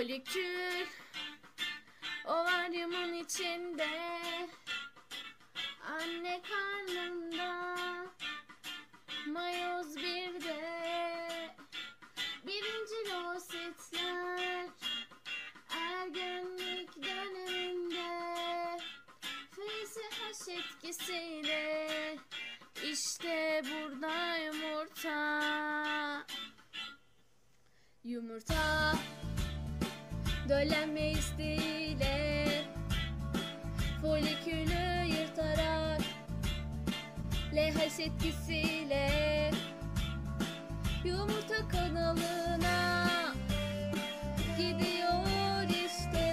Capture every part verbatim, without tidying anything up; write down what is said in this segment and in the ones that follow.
Folikül ovaryumun içinde, anne karnında, mayoz birde, birinci lositler, ergenlik döneminde, F S H etkisiyle, işte burada yumurta. Yumurta döllenme isteğiyle, folikülü yırtarak, L H etkisiyle, yumurta kanalına gidiyor işte.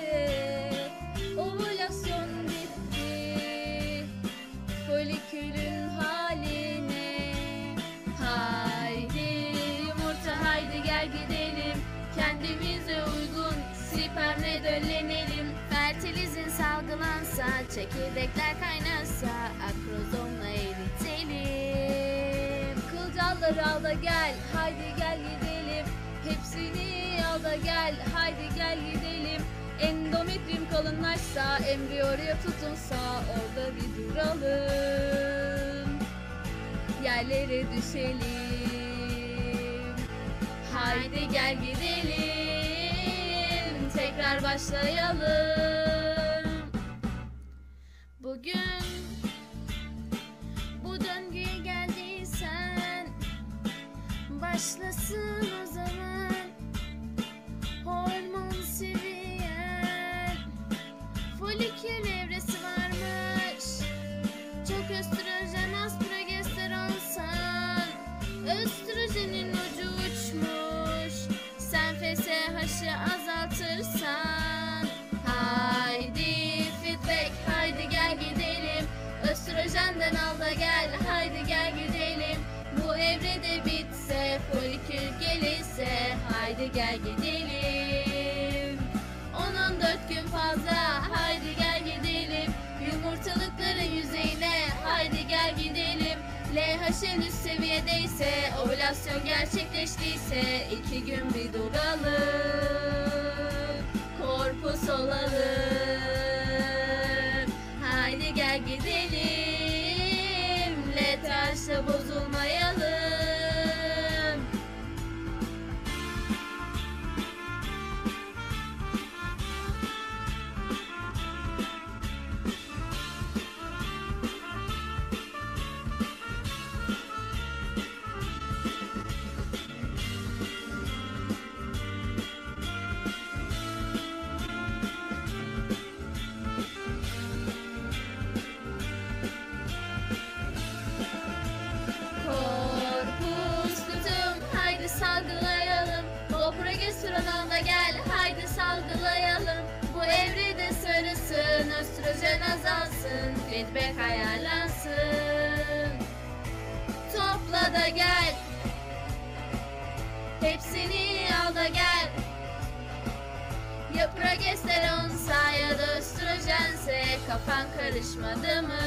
Ovülasyon bitti folikülün haline. Haydi yumurta, haydi gel gidelim, kendimize uygun spermle döllenelim. Fertilizin salgılansa, çekirdekler kaynasa, akrozomla eritelim. Kılcalları al da gel, haydi gel gidelim, hepsini al da gel, haydi gel gidelim. Endometrium kalınlaşsa, embriyoya tutunsa, orada bir duralım, yerlere düşelim. Haydi gel gidelim, tekrar başlayalım. Bugün bu döngüye geldiysen, başlasın o zaman hormon seviyen. Folikül evresi varmış, çok östrojen az progesteronsan, östrojenin ucu uçmuş, sen F S H'ı azaltırsan. Haydi feedback, haydi gel gidelim, östrojenden al da gel, haydi gel gidelim. Bu evrede bitse, folikül gelirse, haydi gel gidelim. on on dört gün fazla, haydi gel gidelim, yumurtalıkların yüzeyine, haydi gel gidelim. L H en üst seviyedeyse, ovülasyon gerçekleştiyse, iki gün bir duralım, korpus olalım. Haydi gel gidelim, letarjda bozulmayalım. Salgılayalım, o progesteron da gel, haydi salgılayalım. Bu evrede sarısın, östrojen azalsın, feedback ayarlansın. Topla da gel, hepsini al da gel. Ya progesteronsa ya da östrojense, kafan karışmadı mı?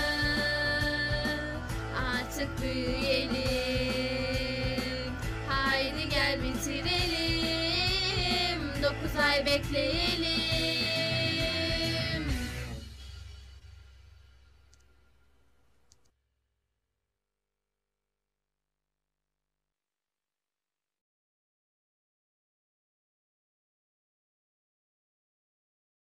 Artık büyüyelim. Haydi gel bitirelim, dokuz ay bekleyelim.